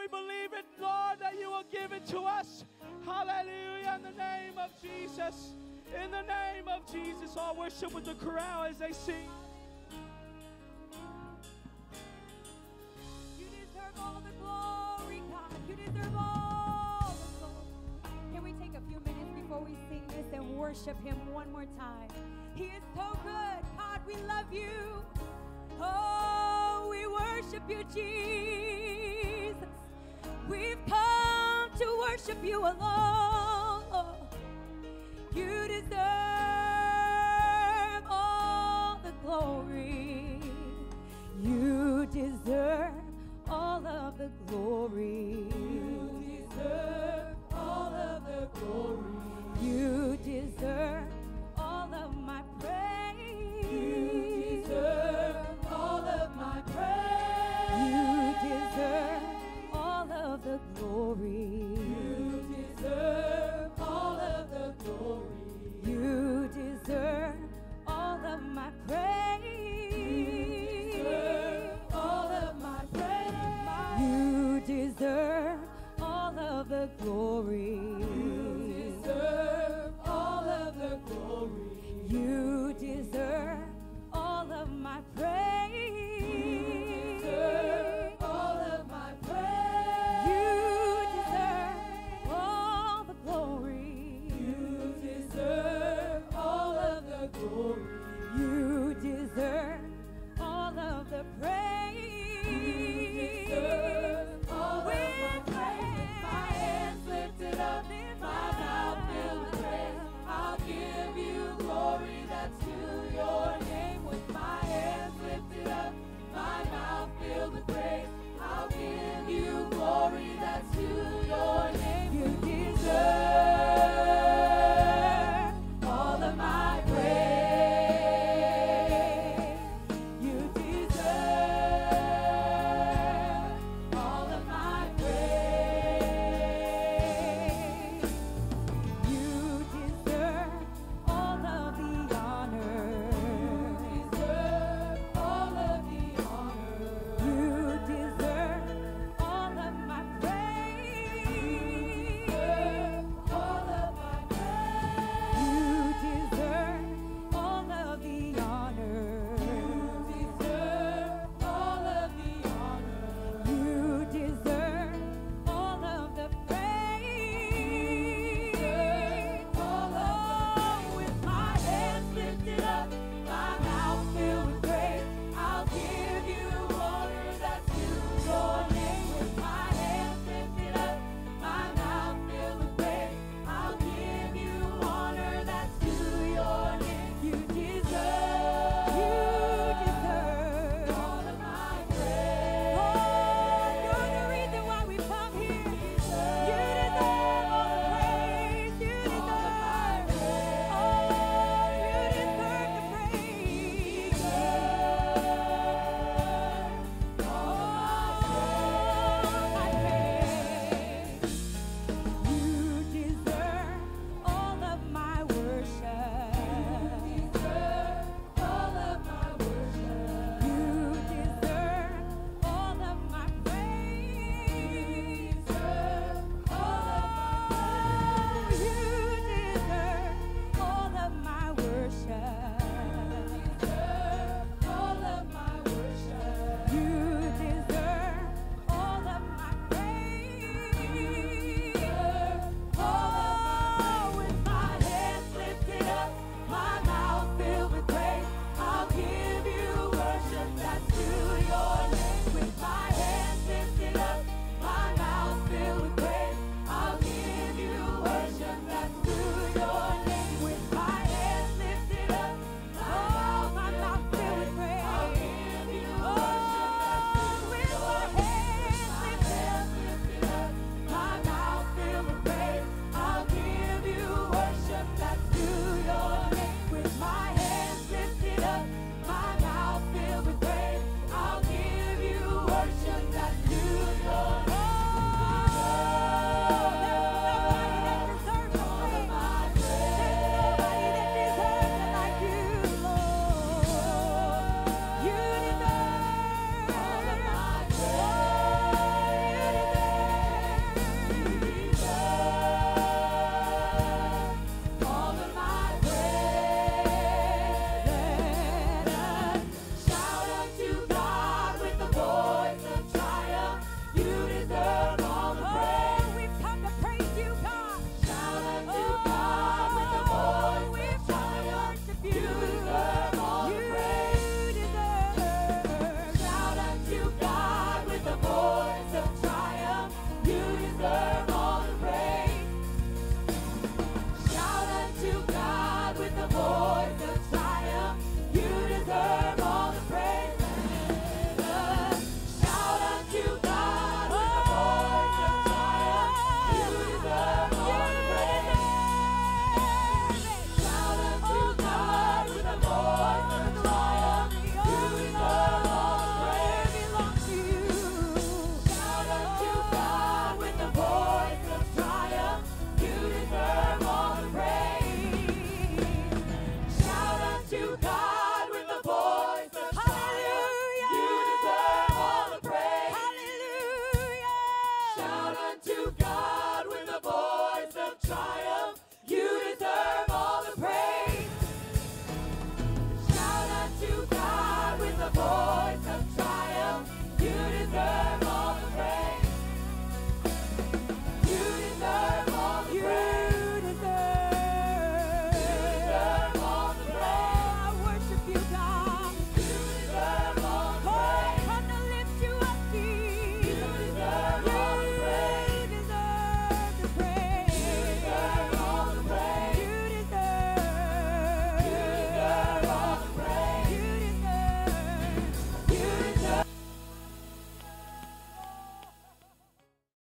we believe it, Lord, that you will give it to us. Hallelujah, in the name of Jesus. In the name of Jesus, I'll worship with the crowd as they sing. You deserve all the glory, God. You deserve all the glory. Can we take a few minutes before we sing this and worship him one more time? He is so good. God, we love you. Oh, we worship you, Jesus. We've come to worship you alone. You deserve all the glory. You deserve all of the glory. You deserve all of the glory. You deserve all of my praise. You deserve all of my praise. You deserve all of the glory. You deserve all of the glory. You deserve all of my praise. You deserve all of my praise. You deserve all of the glory. You deserve all of the glory. You deserve all of my praise. You deserve all of my praise. You deserve all the glory. You deserve all of the glory. You deserve all of the praise. You deserve all of my praise. My hands lifted up, my mouth filled with praise. I'll give you glory that's due